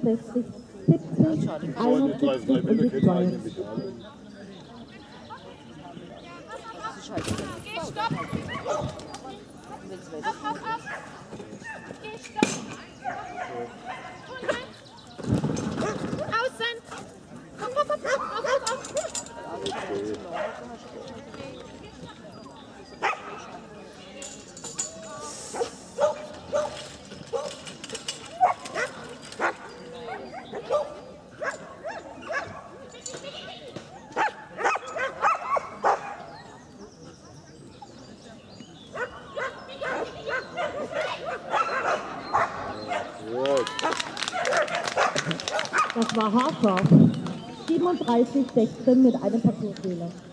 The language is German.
69, 70, 71 und die 2. Das war haarscharf. 37, 16 mit einem Parcours-Fehler.